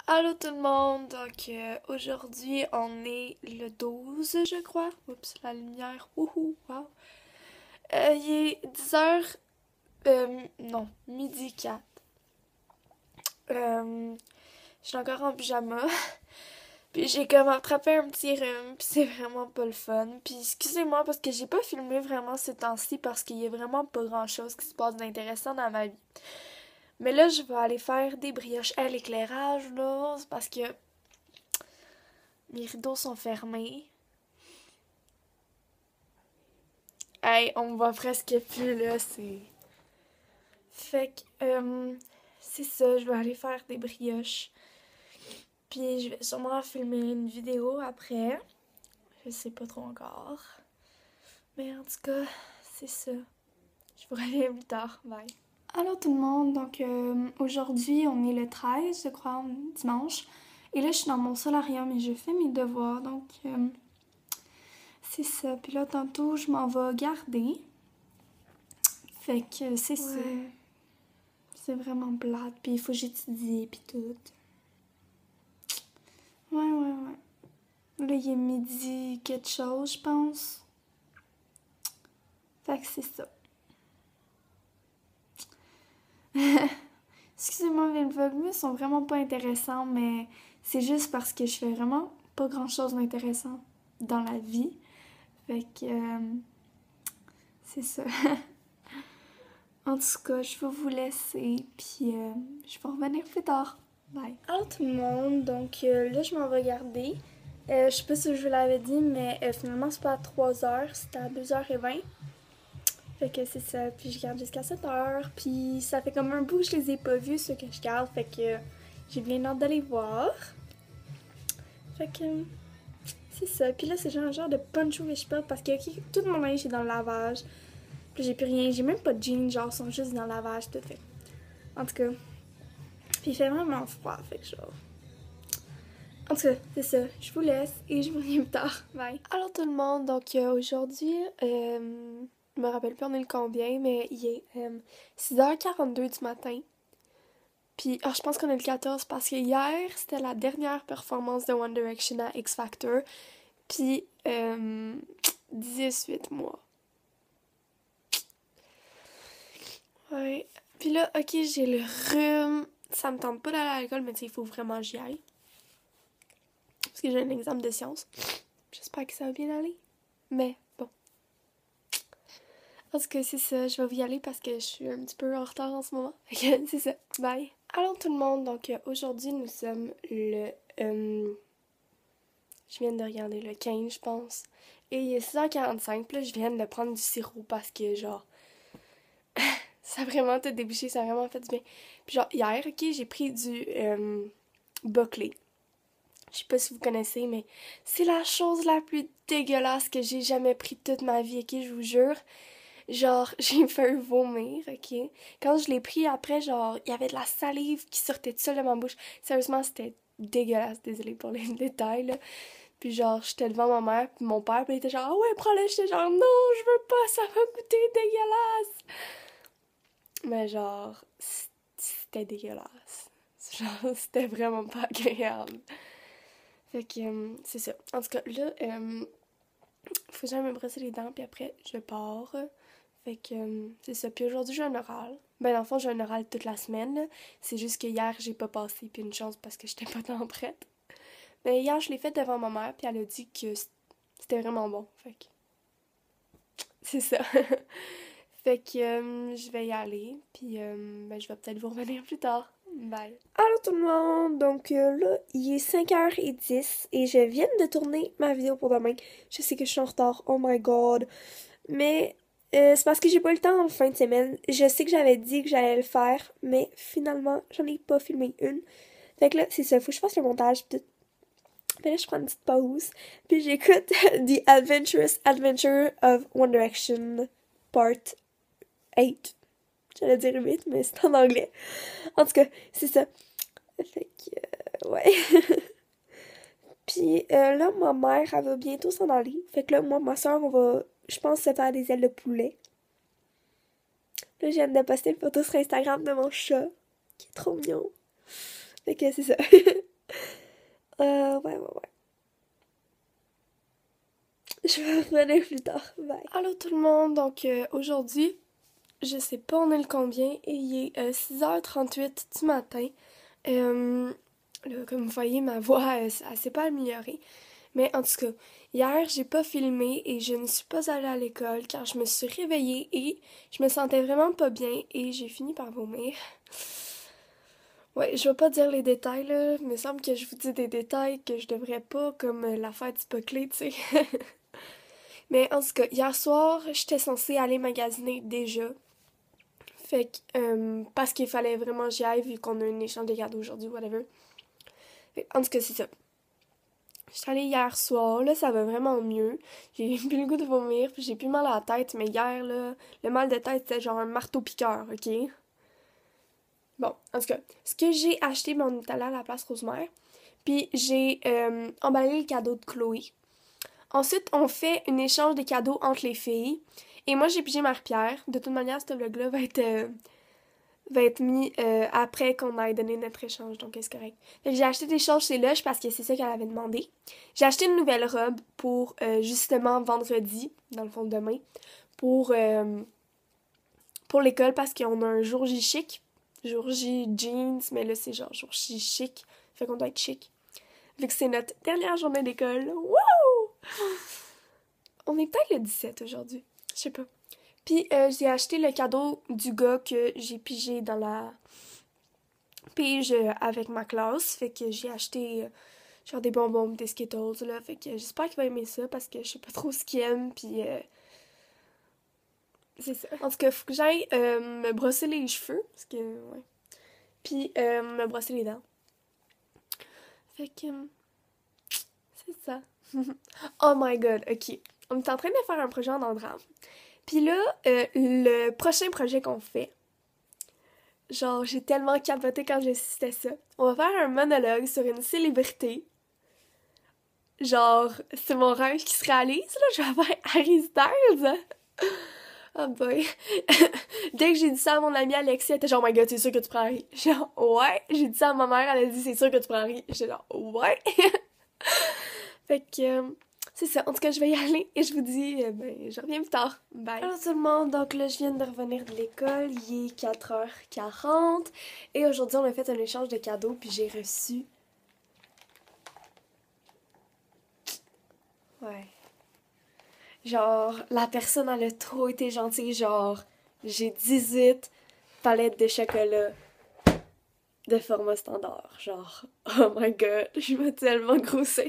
Allô tout le monde, donc aujourd'hui on est le 12 je crois. Oups, la lumière, wouhou, wow. Il est 10h, non, midi 4. Je suis encore en pyjama, puis j'ai comme attrapé un petit rhume, puis c'est vraiment pas le fun. Puis excusez-moi parce que j'ai pas filmé vraiment ces temps-ci parce qu'il y a vraiment pas grand-chose qui se passe d'intéressant dans ma vie. Mais là, je vais aller faire des brioches à l'éclairage, là, c'est parce que mes rideaux sont fermés. Hey, on me voit presque plus, là, c'est... Fait que, c'est ça, je vais aller faire des brioches. Puis je vais sûrement filmer une vidéo après. Je sais pas trop encore. Mais en tout cas, c'est ça. Je vous reviens plus tard. Bye. Allô tout le monde, donc aujourd'hui on est le 13, je crois, dimanche. Et là je suis dans mon solarium et je fais mes devoirs, donc c'est ça. Puis là tantôt je m'en vais garder. Fait que c'est ça. C'est vraiment plate. Puis il faut que j'étudie, puis tout. Ouais. Là, il est midi quelque chose, je pense. Fait que c'est ça. Excusez-moi, mais les vlogs sont vraiment pas intéressants, mais c'est juste parce que je fais vraiment pas grand-chose d'intéressant dans la vie. Fait que c'est ça. En tout cas, je vais vous laisser, puis je vais revenir plus tard. Bye. Allô tout le monde, donc là je m'en vais garder. Je sais pas si je vous l'avais dit, mais finalement c'est pas à 3h, c'est à 2h20. Fait que c'est ça, puis je garde jusqu'à 7h, puis ça fait comme un bout que je les ai pas vus, ceux que je garde, fait que j'ai bien hâte d'aller voir. Fait que c'est ça, puis là c'est genre de poncho que je porte parce que tout mon linge est dans le lavage. Puis j'ai plus rien, j'ai même pas de jeans, genre ils sont juste dans le lavage, tout fait. En tout cas, puis il fait vraiment froid, fait que genre... En tout cas, c'est ça. Je vous laisse et je vous reviens plus tard. Bye. Allô tout le monde. Donc aujourd'hui, je me rappelle plus on est le combien, mais il est 6h42 du matin. Puis je pense qu'on est le 14 parce que hier, c'était la dernière performance de One Direction à X Factor. Puis 18 mois. Ouais. Puis là, ok, j'ai le rhume. Ça me tente pas d'aller à l'école, mais tu sais, il faut vraiment que j'y aille. Parce que j'ai un examen de sciences. J'espère que ça va bien aller. Mais bon. En tout cas, c'est ça. Je vais y aller parce que je suis un petit peu en retard en ce moment. C'est ça. Bye. Allô tout le monde. Donc aujourd'hui, nous sommes le... je viens de regarder le 15, je pense. Et il est 6h45. Puis là, je viens de prendre du sirop parce que genre... ça a vraiment tout débouché. Ça a vraiment fait du bien. Puis genre, hier, ok, j'ai pris du Buckley. Je sais pas si vous connaissez, mais c'est la chose la plus dégueulasse que j'ai jamais pris de toute ma vie, ok, je vous jure. Genre, j'ai fait vomir, ok. Quand je l'ai pris après, genre, il y avait de la salive qui sortait de seul de ma bouche. Sérieusement, c'était dégueulasse, désolée pour les détails, là. Puis genre, j'étais devant ma mère, puis mon père, puis il était genre, ah ouais, prends-le. J'étais genre, non, je veux pas, ça va goûter dégueulasse. Mais genre, c'était dégueulasse. Genre, c'était vraiment pas agréable. Fait que, c'est ça. En tout cas, là, faut que j'aille me brosser les dents, puis après, je pars. Fait que, c'est ça. Puis aujourd'hui, j'ai un oral. Ben, dans le fond, j'ai un oral toute la semaine, là. C'est juste que hier, j'ai pas passé, puis une chance parce que j'étais pas tant prête. Mais hier, je l'ai fait devant ma mère, puis elle a dit que c'était vraiment bon. Fait que, c'est ça. Fait que, je vais y aller, puis ben, je vais peut-être vous revenir plus tard. Bye. Allô tout le monde! Donc là, il est 5h10 et je viens de tourner ma vidéo pour demain. Je sais que je suis en retard, oh my god. Mais c'est parce que j'ai pas eu le temps en fin de semaine. Je sais que j'avais dit que j'allais le faire, mais finalement, j'en ai pas filmé une. Fait que là, c'est ça, faut que je fasse le montage pis tout. Mais là, je prends une petite pause, puis j'écoute The Adventurous Adventure of One Direction Part 8. J'allais dire 8, mais c'est en anglais. En tout cas, c'est ça. Fait que, ouais. Puis là, ma mère, elle va bientôt s'en aller. Fait que là, moi, ma soeur, on va, je pense, se faire des ailes de poulet. Là, je viens de poster une photo sur Instagram de mon chat, qui est trop mignon. Fait que c'est ça. Ouais. Je vais revenir plus tard. Bye. Allô tout le monde, donc aujourd'hui, je sais pas on est le combien, et il est 6h38 du matin. Là, comme vous voyez, ma voix, elle s'est pas améliorée. Mais en tout cas, hier, j'ai pas filmé et je ne suis pas allée à l'école car je me suis réveillée et je me sentais vraiment pas bien et j'ai fini par vomir. Ouais, je vais pas dire les détails, là. Il me semble que je vous dis des détails que je devrais pas, comme l'affaire du Poclé, tu sais. Mais en tout cas, hier soir, j'étais censée aller magasiner déjà. Fait que, parce qu'il fallait vraiment que j'y aille vu qu'on a un échange de cadeaux aujourd'hui, whatever. Fait que, en tout cas, c'est ça. J'étais allée hier soir, là, ça va vraiment mieux. J'ai plus le goût de vomir, puis j'ai plus mal à la tête, mais hier, là, le mal de tête, c'était genre un marteau-piqueur, ok? Bon, en tout cas, ce que j'ai acheté, ben, on est allé à la place Rosemère, puis j'ai emballé le cadeau de Chloé. Ensuite, on fait un échange de cadeaux entre les filles. Et moi, j'ai pigé Marie-Pierre. De toute manière, ce vlog-là va être mis après qu'on ait donné notre échange, donc c'est correct. Fait que j'ai acheté des choses chez Lush parce que c'est ça qu'elle avait demandé. J'ai acheté une nouvelle robe pour justement vendredi, dans le fond demain, pour l'école parce qu'on a un jour J chic. Jour J jeans, mais là c'est genre jour J chic. Fait qu'on doit être chic. Vu que c'est notre dernière journée d'école. Wouh! On est peut-être le 17 aujourd'hui. Je sais pas. Puis j'ai acheté le cadeau du gars que j'ai pigé dans la pige avec ma classe. Fait que j'ai acheté genre des bonbons, des Skittles là. Fait que j'espère qu'il va aimer ça parce que je sais pas trop ce qu'il aime. Puis c'est ça. En tout cas, faut que j'aille me brosser les cheveux. Parce que, ouais. Puis me brosser les dents. Fait que c'est ça. Oh my god, ok. On est en train de faire un projet en andram. Puis là, le prochain projet qu'on fait, genre, j'ai tellement capoté quand j'ai assisté ça. On va faire un monologue sur une célébrité. Genre, c'est mon rêve qui se réalise, là. Je vais faire Harry Styles. Oh boy. Dès que j'ai dit ça à mon amie Alexia, elle était genre, oh my god, c'est sûr que tu prends Harry. Genre, ouais. J'ai dit ça à ma mère, elle a dit, c'est sûr que tu prends Harry. J'étais genre, ouais. Fait que, c'est ça. En tout cas, je vais y aller et je vous dis, ben, je reviens plus tard. Bye. Allô tout le monde, donc là, je viens de revenir de l'école. Il est 4h40 et aujourd'hui, on a fait un échange de cadeaux puis j'ai reçu. Ouais. Genre, la personne, elle a trop été gentille. Genre, j'ai 18 palettes de chocolat de format standard. Genre, oh my god, je vais tellement grossir.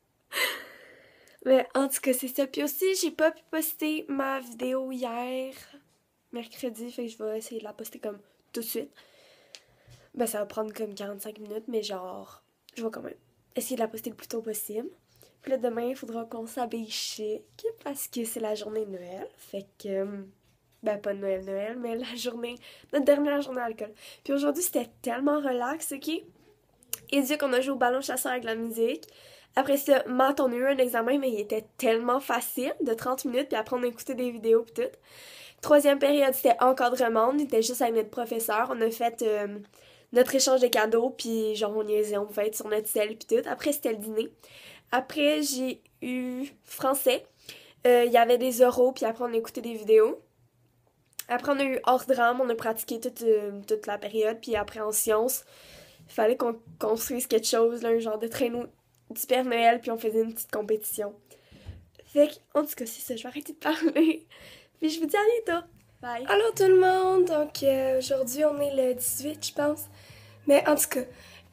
Mais en tout cas, c'est ça. Puis aussi, j'ai pas pu poster ma vidéo hier, mercredi, fait que je vais essayer de la poster comme tout de suite. Ben, ça va prendre comme 45 minutes, mais genre, je vais quand même essayer de la poster le plus tôt possible. Puis là, demain, il faudra qu'on s'habille chic parce que c'est la journée de Noël. Fait que, ben, pas Noël, mais la journée, notre dernière journée à l'école. Puis aujourd'hui, c'était tellement relax, ok? Et dit qu'on a joué au ballon chasseur avec la musique. Après ça, maths, on a eu un examen, mais il était tellement facile, de 30 minutes, puis après on a écouté des vidéos pis tout. Troisième période, c'était encadrement, on était juste avec notre professeur, on a fait notre échange de cadeaux, puis genre on niaisait, on pouvait être sur notre selle pis tout. Après, c'était le dîner. Après, j'ai eu français, il y avait des oraux, puis après on a écouté des vidéos. Après, on a eu hors drame, on a pratiqué toute la période, puis après en sciences, il fallait qu'on construise quelque chose, là, un genre de traîneau du Père Noël, puis on faisait une petite compétition. Fait que, en tout cas, c'est ça, je vais arrêter de parler. Puis je vous dis à bientôt. Bye. Allô tout le monde, donc aujourd'hui on est le 18, je pense. Mais en tout cas,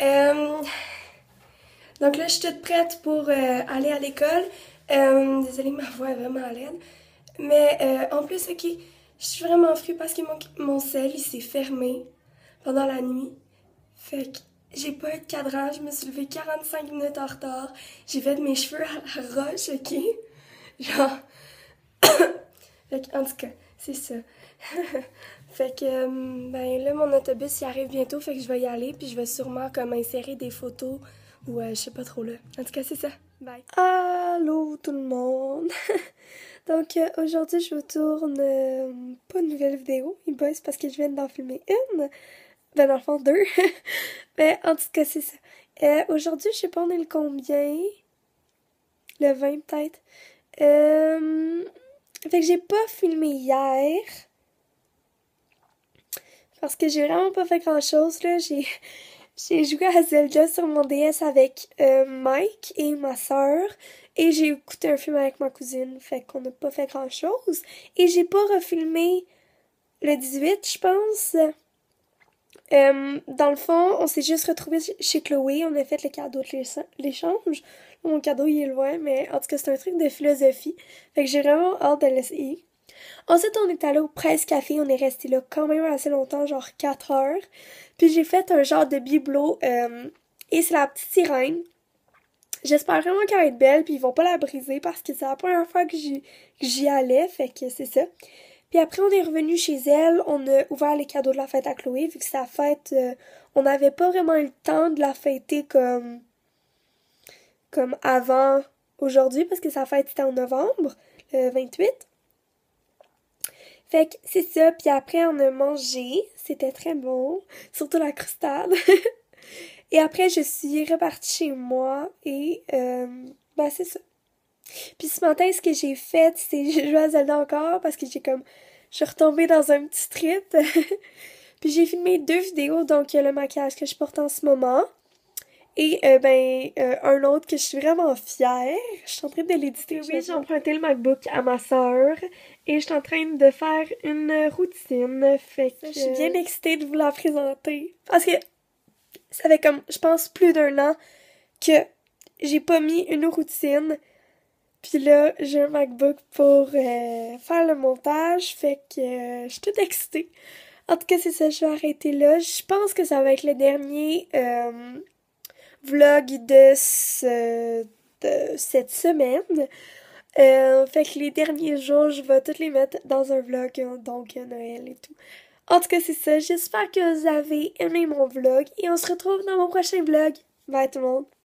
donc là je suis toute prête pour aller à l'école. Désolée, ma voix est vraiment à l'aide. Mais en plus, ok, je suis vraiment frue parce que mon sel, il s'est fermé pendant la nuit. Fait que j'ai pas eu de cadran, je me suis levée 45 minutes en retard. J'ai fait mes cheveux à la roche, ok? Genre... Fait que, en tout cas, c'est ça. Fait que, ben là, mon autobus, il arrive bientôt, fait que je vais y aller, puis je vais sûrement comme insérer des photos, ou je sais pas trop là. En tout cas, c'est ça. Bye. Allô tout le monde! Donc aujourd'hui, je vous tourne pas une nouvelle vidéo, ben, c'est parce que je viens d'en filmer une. Ben, dans le fond, deux. Mais en tout cas, c'est ça. Aujourd'hui, je sais pas on est le combien. Le 20 peut-être. Fait que j'ai pas filmé hier. Parce que j'ai vraiment pas fait grand-chose, là. J'ai joué à Zelda sur mon DS avec Mike et ma soeur. Et j'ai écouté un film avec ma cousine. Fait qu'on n'a pas fait grand-chose. Et j'ai pas refilmé le 18, je pense. Dans le fond, on s'est juste retrouvés chez Chloé. On a fait le cadeau de l'échange. Mon cadeau, il est loin, mais en tout cas, c'est un truc de philosophie. Fait que j'ai vraiment hâte de l'essayer. Ensuite, on est allé au Presse Café. On est resté là quand même assez longtemps, genre 4 heures. Puis j'ai fait un genre de bibelot. Et c'est la petite sirène. J'espère vraiment qu'elle va être belle, puis ils vont pas la briser parce que c'est la première fois que j'y allais, fait que c'est ça. Puis après, on est revenu chez elle, on a ouvert les cadeaux de la fête à Chloé, vu que c'est la fête, on n'avait pas vraiment eu le temps de la fêter comme avant aujourd'hui, parce que sa fête c'était en novembre, le 28. Fait que c'est ça, puis après on a mangé, c'était très bon, surtout la crustade. Et après, je suis repartie chez moi et ben c'est ça. Puis ce matin, ce que j'ai fait, c'est j'ai joué à Zelda encore parce que je suis retombée dans un petit trip. Puis j'ai filmé 2 vidéos, donc le maquillage que je porte en ce moment. Et un autre que je suis vraiment fière. Je suis en train de l'éditer. Oui, j'ai emprunté le MacBook à ma soeur et je suis en train de faire une routine. Fait que je suis bien excitée de vous la présenter. Parce que ça fait comme, je pense, plus d'1 an que j'ai pas mis une routine. Puis là, j'ai un MacBook pour faire le montage. Fait que je suis toute excitée. En tout cas, c'est ça, je vais arrêter là. Je pense que ça va être le dernier vlog de cette semaine. Fait que les derniers jours, je vais tous les mettre dans un vlog, donc Noël et tout. En tout cas, c'est ça. J'espère que vous avez aimé mon vlog et on se retrouve dans mon prochain vlog. Bye tout le monde!